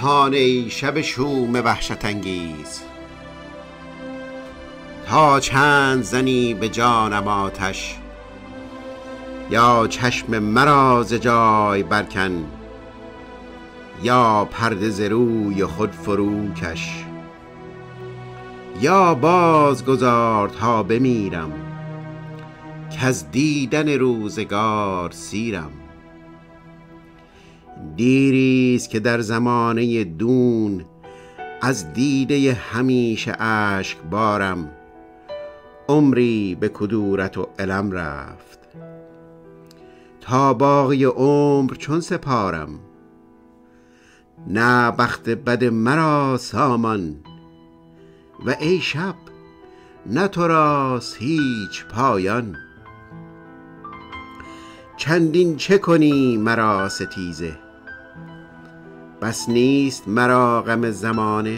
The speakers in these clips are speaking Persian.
هان ای شب شوم وحشت انگیز، تا چند زنی به جانم آتش، یا چشم مرا ز جای برکن، یا پرده ز روی خود فرو کش، یا باز گذار تا بمیرم، کز دیدن روزگار سیرم. دیریست که در زمانه دون، از دیده همیشه اشک بارم، عمری به کدورت و الم رفت، تا باقی عمر چون سپارم. نه بخت بد مرا سامان، و ای شب نه تو راست هیچ پایان. چندین چه کنی مرا ستیزه، بس نیست مرا غم زمانه.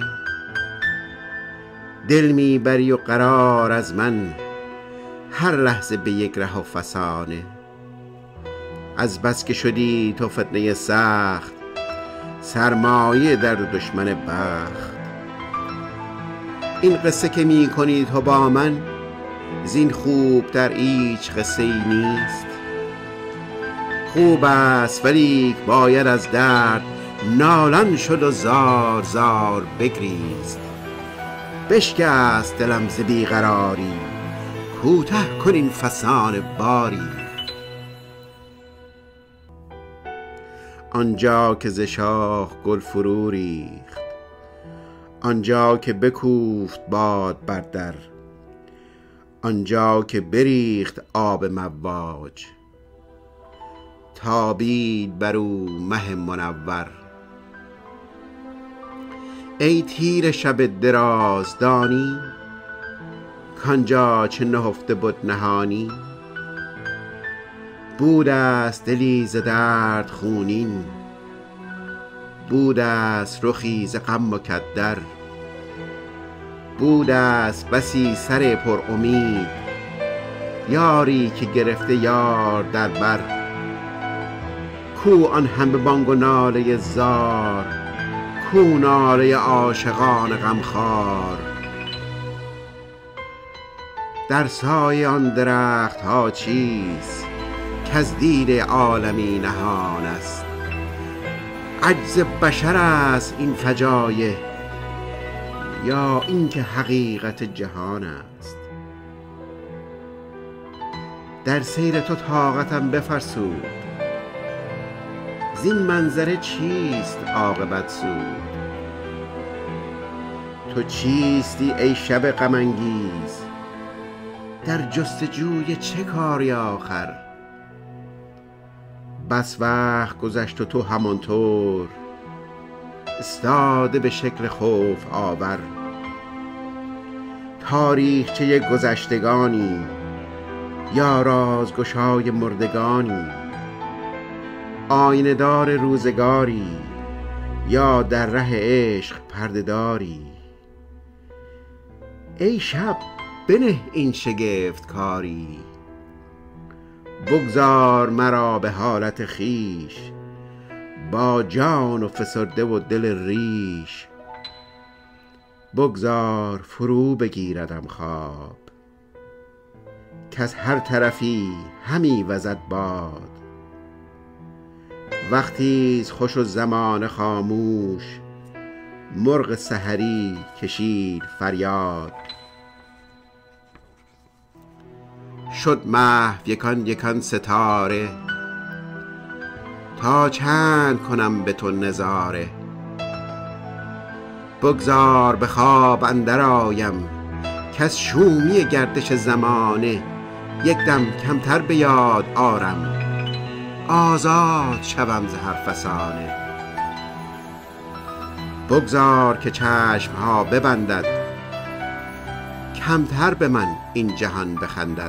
دل می بری و قرار از من، هر لحظه به یک ره و فسانه. از بس که شدی تو فتنه سخت، سرمایه در دشمن بخت. این قصه که می کنی تو با من، زین خوب در هیچ قصه ای نیست. خوب است ولیک باید از درد، نالان شد و زار زار بگریست. بشکست دلم ز بیقراری، کوته کن این فسانه باری. آنجا که ز شاخ گل فرو ریخت، آنجا که بکوفت باد بر در، آنجا که بریخت آب مواج، تابید بر او مه منور. ای تیره شب دراز دانی، کانجا چه نهفته بد نهانی. بودست دلی ز درد خونین، بودست رخی ز غم مکدر. بودست بسی سر پر امید، یاری که گرفته یار در بر. کو آن همه بانگ و ناله زار، کو ناله عاشقان غمخوار. در سایه آن درخت ها چیست، کز دید عالمی نهان است. عجز بشر است این فجایع، یا اینکه حقیقت جهان است. در سیر تو طاقتم بفرسود، زین منظره چیست عاقبت سود. تو چیستی ای شب غم انگیز، در جستجوی چه کاری آخر. بس وقت گذشت و تو همانطور، استاده به شکل خوف آور. تاریخچه گذشتگانی، یا رازگشای مردگانی. آینه دار روزگاری، یا در ره عشق پرده داری. ای شب بنه این شگفت کاری، بگذار مرا به حالت خویش، با جان و فسرده و دل ریش. بگذار فرو بگیردم خواب، کز هر طرفی همی وزد باد. وقتیست خوش و زمانه خاموش، مرغ سحری کشید فریاد. شد محو یکان یکان ستاره، تا چند کنم به تو نظاره. بگذار به خواب اندر آیم، کز شومی گردش زمانه. یک دم کمتر به یاد آرم، آزاد شوم ز هر فسانه. بگذار که چشم ها ببندد، کمتر به من این جهان بخندد.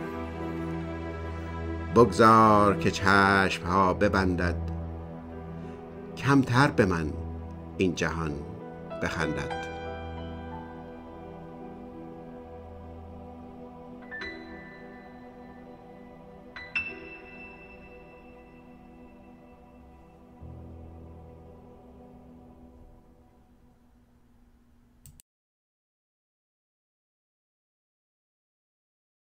بگذار که چشم ها ببندد، کمتر به من این جهان بخندد.